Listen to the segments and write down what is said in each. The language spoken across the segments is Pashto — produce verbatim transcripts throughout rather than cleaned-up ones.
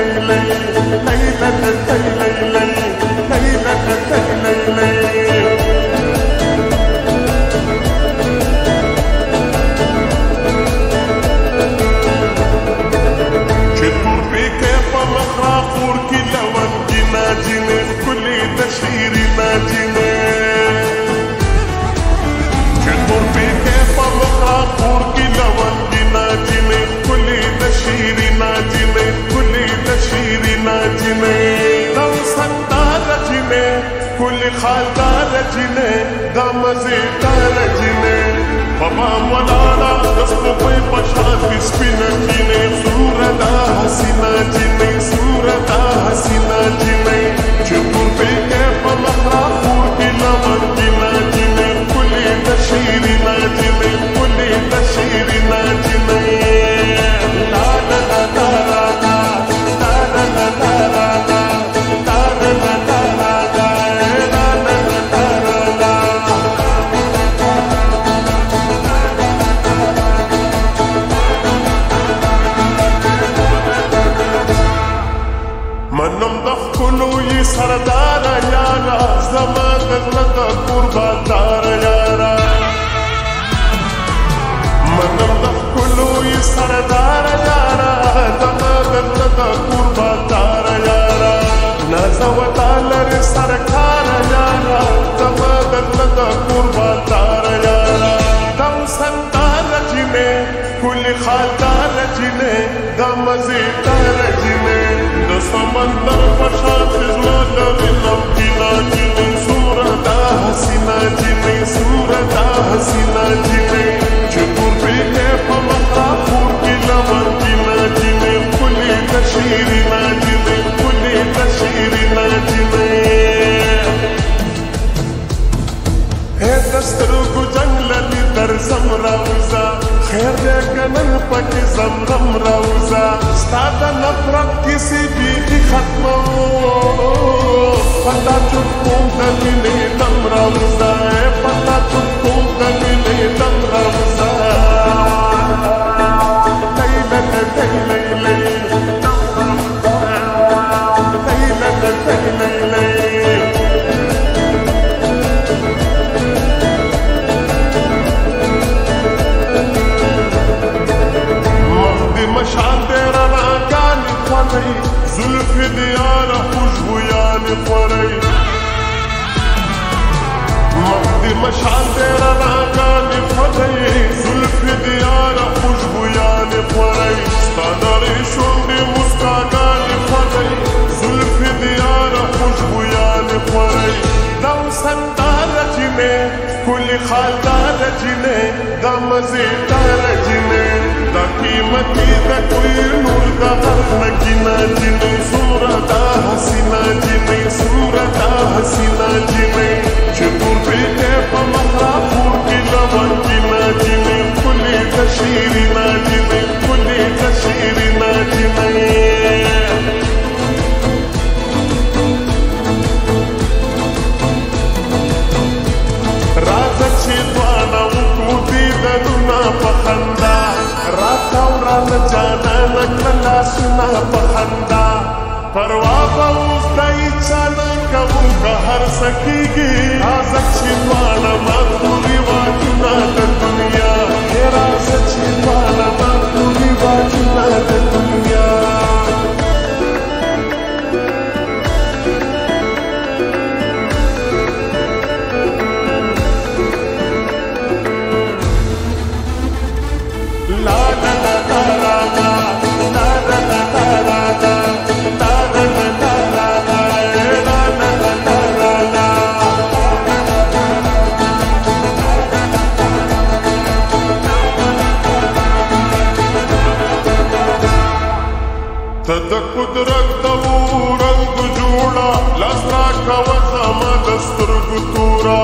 خالدار جنه دا مزیدار جنه بابا مولانا دستو پی پشات سپینا جنه سورتا حسینا جنه سورتا حسینا جنه چطور پی که پا مخرا خور کی لمن جنه جنه کلی تشیرینا جنه کلی تشیرینا جنه لا لا لا لا لا لا لا لا لا لا سردار یارا زمان دغلط قربان دار یارا منم دخ کلوی سردار یارا زمان دغلط قربان دار یارا نازوتا لر سرکار یارا زمان دغلط قربان دار یارا دم سندار جنه کلی خالدار جنه دم مزیدار جنه د سمندر پشات زوال وینم کینا جنه سورتا حسینا جنه سورتا حسینا جنه چطور پیکه پا مخرا پور کی لمن کینا جنه کلی تشیرینا جنه کلی تشیرینا جنه ہے دسترگو جنگللی در زمراوزا خیر دے کنن پاکی زمرم راوزا ستادا نفرت کسی بیخی ختمو پتا چکون دمینے دم راوزا پتا چکون دمینے دم راوزا لیلت لیلی لیلت لیلی مشعل دیرا راگانی خوری زلف دیارا خوشبویانی خوری مهدی مشعل دیرا راگانی خوری زلف دیارا خوشبویانی خوری ستاداری شوندی مسکاگانی خوری زلف دیارا خوشبویانی خوری دو سندار جنه کلی خالدار جنه دا مزیدار جنه دا قیمتی دا کوئی نور دا غرق نکینا جنه سورتا حسینا جنه سورتا حسینا جنه چطور بیٹے پا مخرا پور کی لمن کینا جنه کلی تشیرینا جنه کلی تشیرینا جنه رازا چی دوانا وکو دیدنونا پخندا راتا وران جانا نکلا سنا پخندا پروا باوز دائی چانا کبو کا ہر سکیگی رازا چی دوانا ماتوری واجنا دا دنیا رازا چی دوانا ماتوری واجنا دا دنیا تد قدرت دو رنگ جوڑا لاسرا کا وزما دسترگو تورا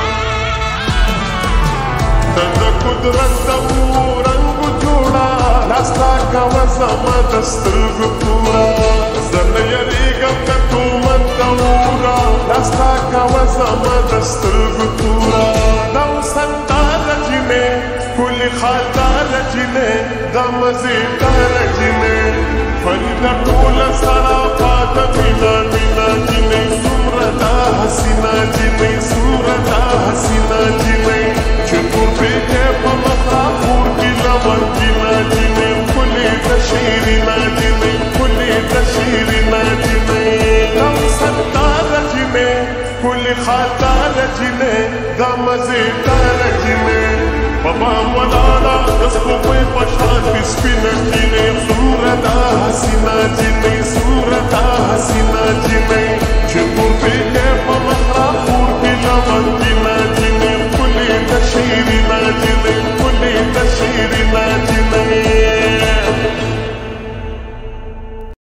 تد قدرت دو رنگ جوڑا لاسرا کا وزما دسترگو تورا زن یریگم کتو من دورا لاسرا کا وزما دسترگو تورا دو سندار جنه کلی خالدار جنه دا مزیدار جنه فرida ټوله سرا پات مینا مینا جنې څومره دا حسینا جنې څومره دا حسینا جنې چې تور پېکې په مخاپور کې لور جنا جنې ښکلې د شیرینا جنې ښکلې د شیرینا جنې غم ستاره جنې ښکلې خاطره جنې دا مزېداره جنې په بام ولاړه د سپوږمۍ په شان کې سپینه جنې څومره دا حسینا